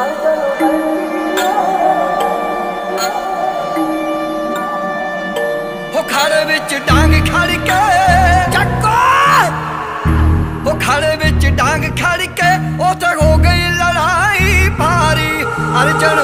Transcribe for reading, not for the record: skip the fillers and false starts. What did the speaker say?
हो खड़े विच डांग खड़ के चक्को, हो खड़े विच डांग खड़ के उते हो गई लड़ाई भारी। अर्जन